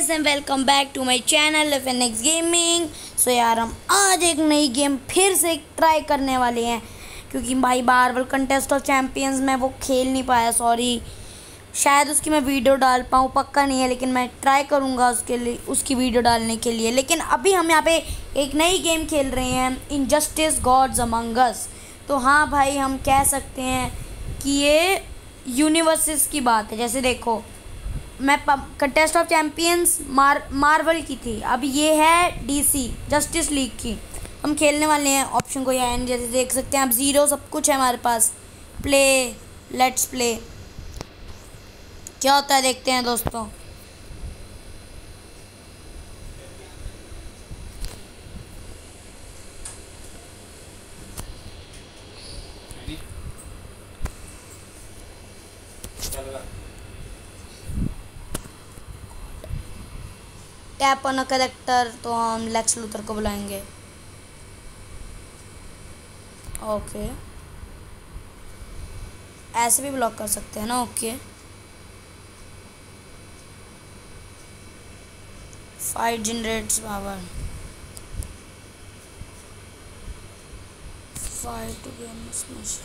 Guys and welcome back to my channel FNX gaming. So यार हम आज एक नई गेम फिर से ट्राई करने वाले हैं क्योंकि भाई मार्वल कंटेस्ट ऑफ चैंपियंस में वो खेल नहीं पाया। सॉरी, शायद उसकी मैं वीडियो डाल पाऊँ, पक्का नहीं है, लेकिन मैं ट्राई करूँगा उसके लिए, उसकी वीडियो डालने के लिए। लेकिन अभी हम यहाँ पे एक नई गेम खेल रहे हैं, इनजस्टिस गॉड्स अमंग अस। तो हाँ भाई, हम कह सकते हैं कि ये यूनिवर्सेस की बात है। जैसे देखो, मैं कंटेस्ट ऑफ चैंपियंस मार्वल की थी, अब ये है DC जस्टिस लीग की। हम खेलने वाले हैं। ऑप्शन को यहाँ जैसे देख सकते हैं आप, ज़ीरो सब कुछ है हमारे पास। Play, let's play. क्या होता है देखते हैं दोस्तों। टैप ऑन अ कैरेक्टर, तो हम लेक्स लूथर को बुलाएंगे। ओके, ऐसे भी ब्लॉक कर सकते हैं ना। Okay, fight generates power, fight to gain smash.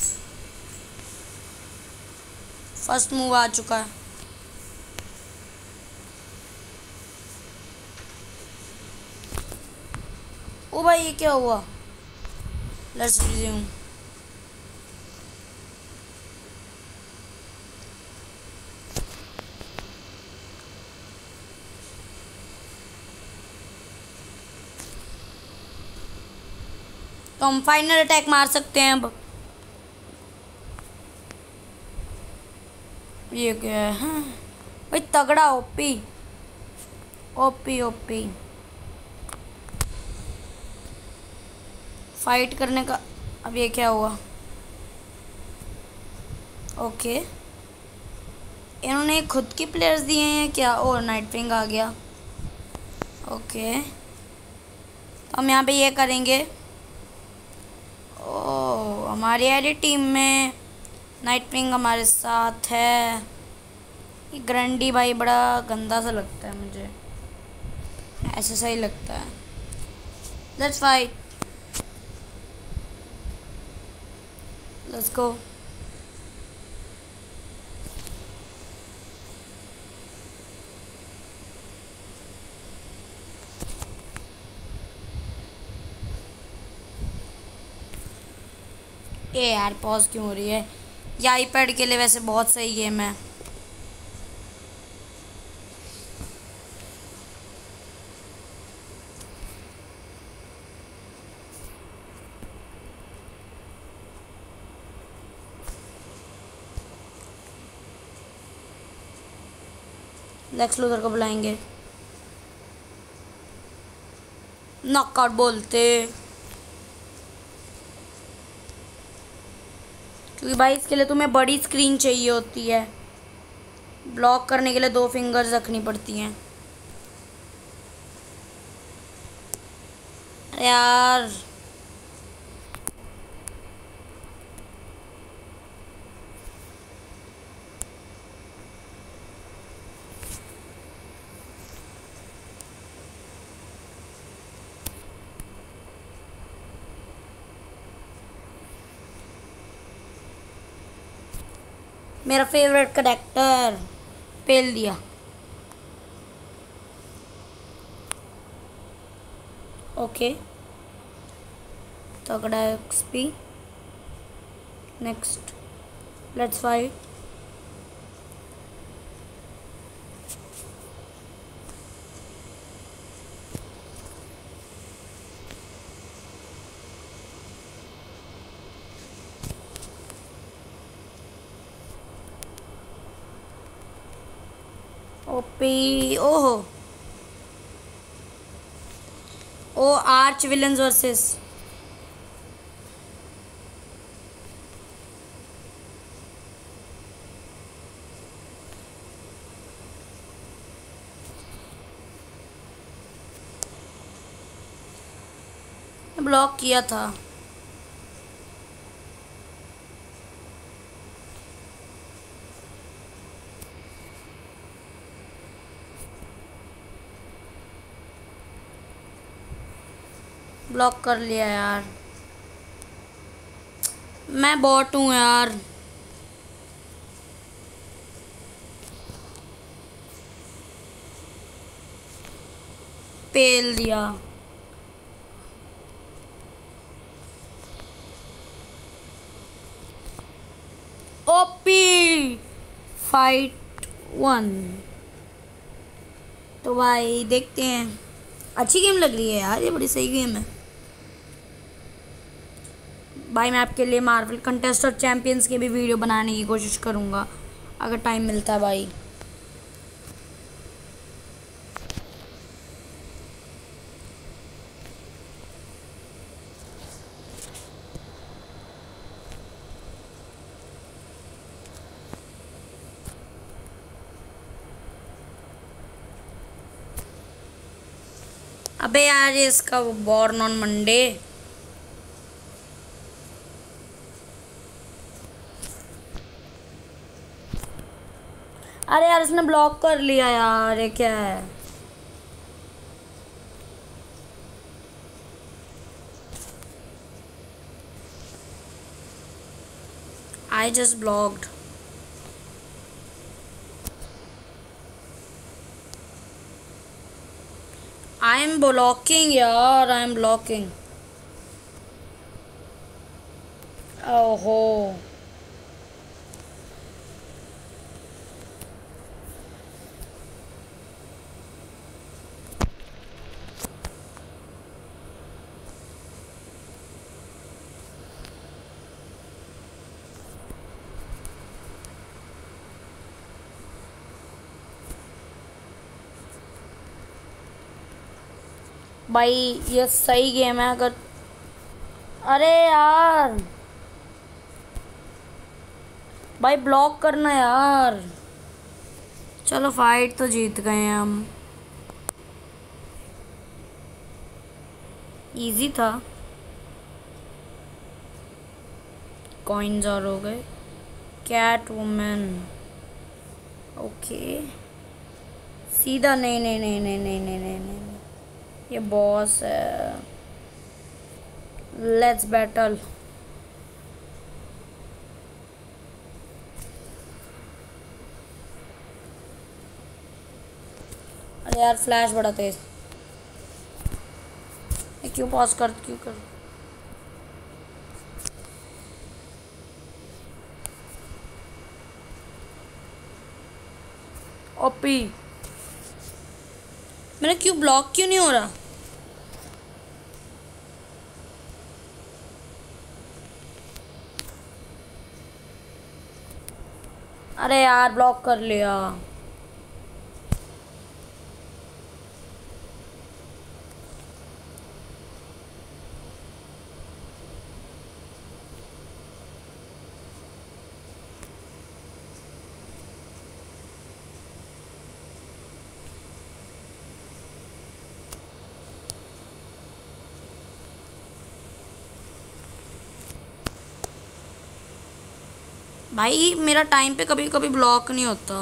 First move आ चुका है। ओ भाई, ये क्या हुआ? Let's resume. तो हम फाइनल अटैक मार सकते हैं अब। ये क्या है? हाँ भाई, तगड़ा। ओपी ओपी ओपी फाइट करने का। अब ये क्या हुआ? ओके, इन्होंने खुद की प्लेयर्स दिए हैं क्या? ओ, नाइटविंग आ गया। ओके, तो हम यहाँ पे ये करेंगे। ओ, हमारी आईडी टीम में नाइटविंग हमारे साथ है। ये ग्रंडी भाई बड़ा गंदा सा लगता है मुझे, ऐसा सही लगता है। Let's fight, let's go. ए यार, पॉज क्यों हो रही है? ये आईपैड के लिए वैसे बहुत सही गेम है। लेक्स लूथर को बुलाएंगे। नॉकआउट बोलते, क्योंकि भाई इसके लिए तुम्हें बड़ी स्क्रीन चाहिए होती है। ब्लॉक करने के लिए 2 फिंगर्स रखनी पड़ती हैं। अरे यार, मेरा फेवरेट करेक्टर पेल दिया। ओके, तगड़ा XP। Next, let's fight. OP, ओहो, ओ आर्च विलन्स वर्सेस। ब्लॉक किया था। ब्लॉक कर लिया यार। मैं बॉट हूँ यार। पेल दिया। OP fight 1। तो भाई देखते हैं। अच्छी गेम लग रही है यार, ये बड़ी सही गेम है भाई। मैं आपके लिए मार्वल कंटेस्ट और चैंपियंस के भी वीडियो बनाने की कोशिश करूँगा अगर टाइम मिलता है भाई। अबे यार ये इसका बॉर्न ऑन मंडे। अरे यार इसने ब्लॉक कर लिया यार, ये क्या है। I just blocked. I am blocking यार, I am blocking. ओहो भाई ये सही गेम है अगर। अरे यार भाई ब्लॉक करना यार। चलो फाइट तो जीत गए हैं हम। इजी था। कॉइन्स और हो गए। Catwoman okay. सीधा नहीं नहीं नहीं नहीं नहीं नहीं नहीं नहीं, ये बॉस है। Let's battle. अरे यार फ्लैश बड़ा तेज। क्यों पॉज कर, क्यों कर। ओपी मैंने क्यों ब्लॉक क्यों नहीं हो रहा। अरे यार ब्लॉक कर लिया। भाई मेरा टाइम पे कभी कभी ब्लॉक नहीं होता।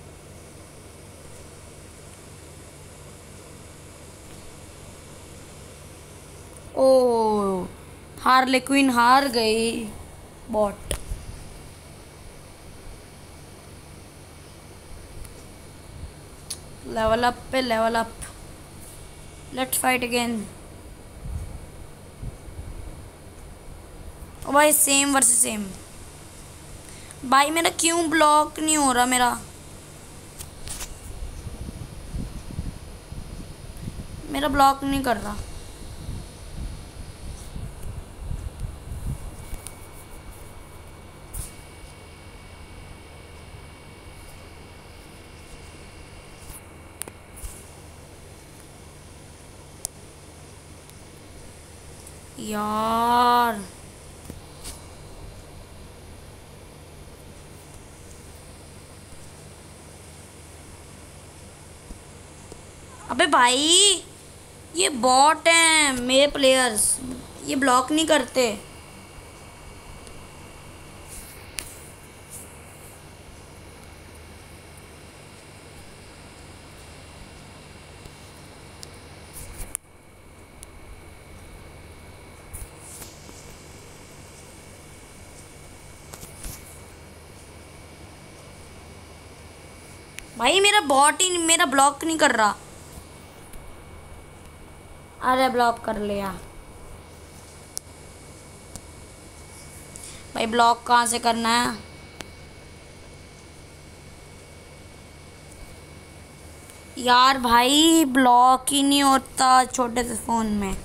ओ हार्ले क्वीन हार गई। बॉट लेवल अप पे level up. Let's fight again. ओ भाई सेम वर्सेस सेम। भाई मेरा क्यों ब्लॉक नहीं हो रहा। मेरा मेरा ब्लॉक नहीं कर रहा। यार अबे भाई ये बॉट हैं मेरे प्लेयर्स, ये ब्लॉक नहीं करते। भाई मेरा बॉट ही मेरा ब्लॉक नहीं कर रहा। अरे ब्लॉक कर लिया। भाई ब्लॉक कहाँ से करना है? यार भाई ब्लॉक ही नहीं होता छोटे से फ़ोन में।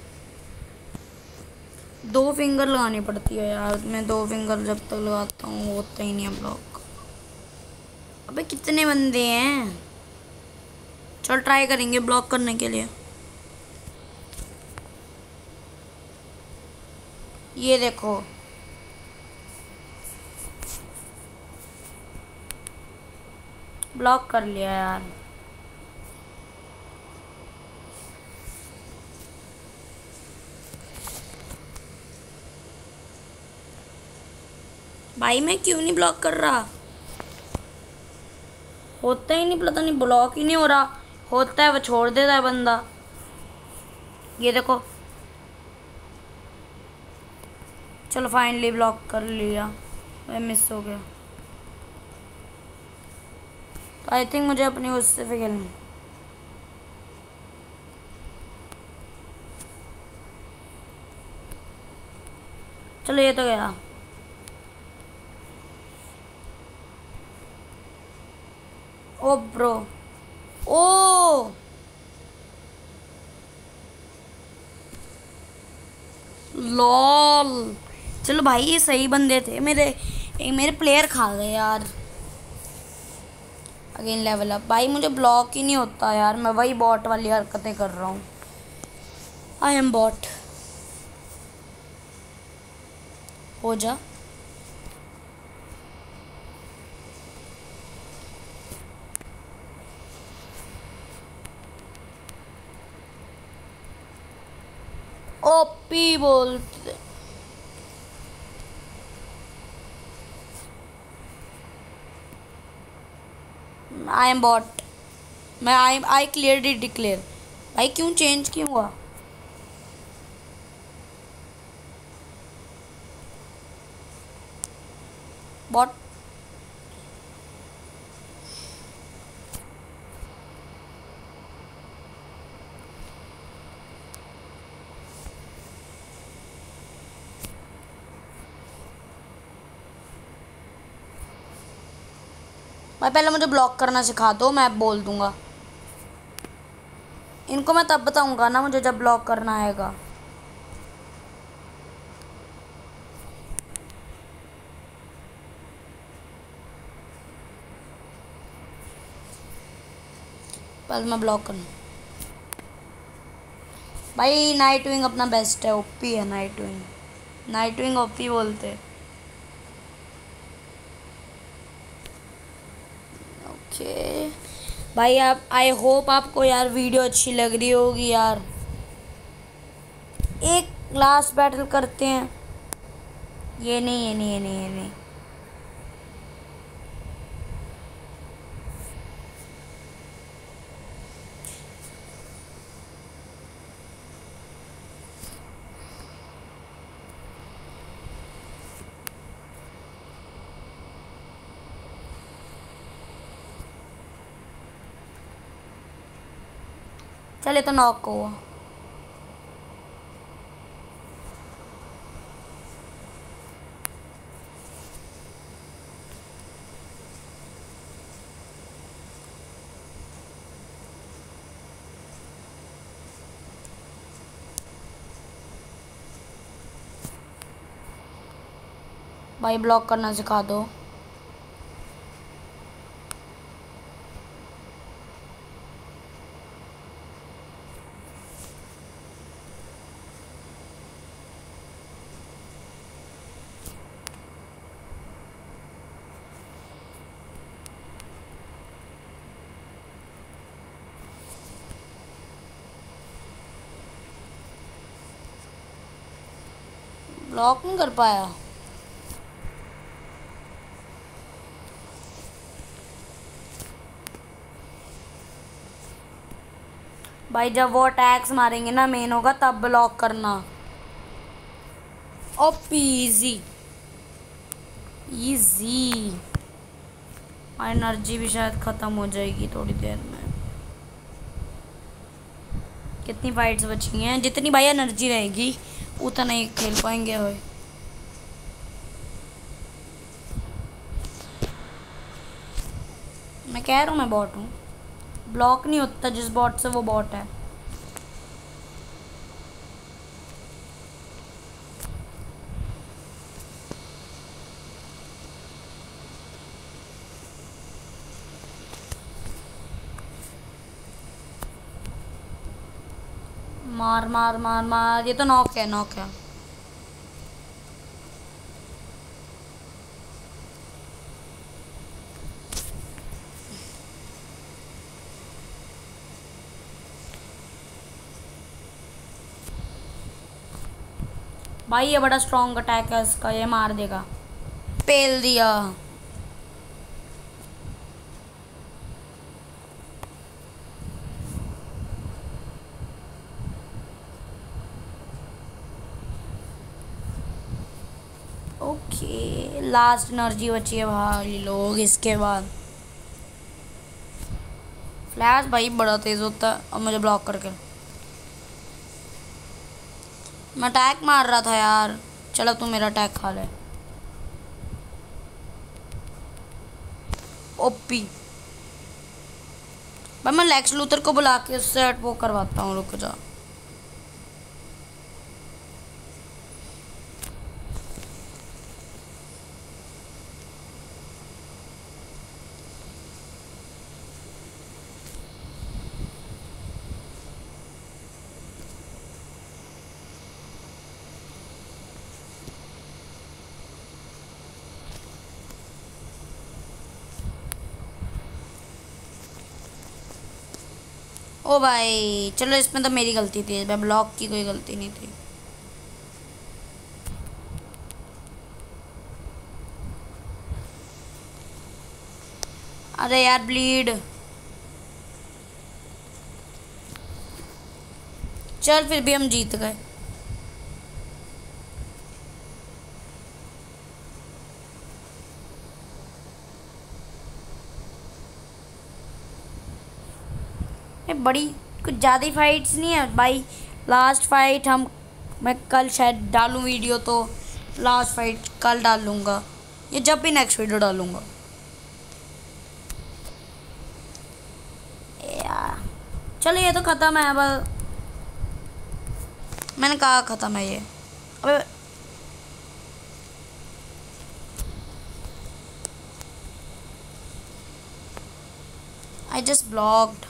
2 फिंगर लगानी पड़ती है यार। मैं 2 फिंगर जब तक लगाता हूँ होता ही नहीं है ब्लॉक। अबे कितने बंदे हैं? चल ट्राई करेंगे ब्लॉक करने के लिए। ये देखो ब्लॉक कर लिया यार। भाई मैं क्यों नहीं ब्लॉक कर रहा? होता ही नहीं, पता नहीं ब्लॉक ही नहीं हो रहा। होता है वो छोड़ देता है बंदा। ये देखो चलो फाइनली ब्लॉक कर लिया। मैं मिस हो गया। तो आई थिंक मुझे अपनी उससे फिर खेलनी। चलो ये तो गया। Oh bro oh lol. चलो भाई ये सही बंदे थे मेरे। एक मेरे प्लेयर खा गए यार। Again level up. भाई मुझे ब्लॉक ही नहीं होता यार। मैं वही बॉट वाली हरकतें कर रहा हूँ। I am bot. हो जा। ओपी बोलते। I am bot. मैं आई क्लियर इट डिक्लेयर। भाई क्यों चेंज क्यों हुआ? बॉट। भाई पहले मुझे ब्लॉक करना सिखा दो, मैं बोल दूंगा। इनको मैं तब बताऊंगा ना मुझे जब ब्लॉक करना आएगा। पहले मैं ब्लॉक करना। भाई नाइट विंग अपना बेस्ट है। ओपी है Nightwing. Nightwing OP बोलते। ओके भाई आप आई होप आपको यार वीडियो अच्छी लग रही होगी यार। एक लास्ट बैटल करते हैं। ये नहीं ये नहीं ये नहीं ये नहीं। चले तो नॉक हुआ। भाई ब्लॉक करना सिखा दो। ब्लॉक नहीं कर पाया। भाई जब वो अटैक्स मारेंगे ना मेन होगा तब ब्लॉक करना। ओप इजी इजी। एनर्जी भी शायद ख़त्म हो जाएगी थोड़ी देर में। कितनी फाइट्स बची हैं? जितनी भाई एनर्जी रहेगी उतना ही खेल पाएंगे भाई। मैं कह रहा हूँ मैं बॉट हूँ। ब्लॉक नहीं होता जिस बॉट से, वो बॉट है। मार मार मार मार, ये तो नॉक है, नॉक है। भाई ये बड़ा स्ट्रॉन्ग अटैक है इसका, ये मार देगा। पेल दिया। ओके, लास्ट एनर्जी बची है भाई लोग। इसके बाद फ्लैश भाई बड़ा तेज होता है। अब मुझे ब्लॉक करके मैं अटैक मार रहा था यार। चलो तू मेरा अटैक खा ले। ओपी भाई, मैं लेक्स लूथर को बुला के उससे वो करवाता हूँ। रुक जा। ओ भाई चलो, इसमें तो मेरी गलती थी, मैं ब्लॉक की कोई गलती नहीं थी। अरे यार ब्लीड। चल फिर भी हम जीत गए। बड़ी कुछ ज़्यादा फाइट्स नहीं है भाई। लास्ट फाइट मैं कल शायद डालूँ वीडियो, तो लास्ट फाइट कल डाल लूँगा या जब भी नेक्स्ट वीडियो डालूँगा यार। चलो ये तो ख़त्म है। अब मैंने कहा ख़त्म है ये। अबे आई जस्ट ब्लॉक्ड।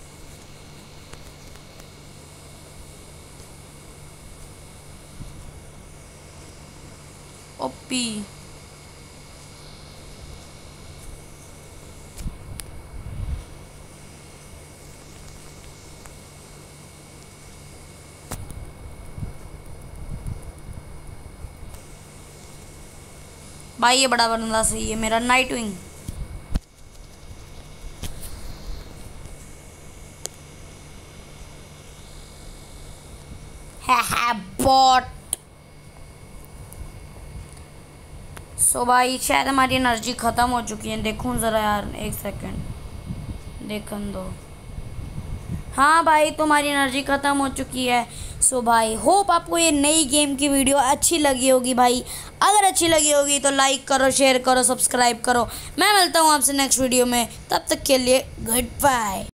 ओपी भाई, ये बड़ा बंदा सही है मेरा, नाइट विंग। है बॉट। सो भाई शायद हमारी एनर्जी ख़त्म हो चुकी है। देखूँ ज़रा यार, एक सेकंड देखन दो। हाँ भाई तुम्हारी एनर्जी ख़त्म हो चुकी है। सो भाई होप आपको ये नई गेम की वीडियो अच्छी लगी होगी भाई। अगर अच्छी लगी होगी तो लाइक करो, शेयर करो, सब्सक्राइब करो। मैं मिलता हूँ आपसे नेक्स्ट वीडियो में, तब तक के लिए गुड बाय।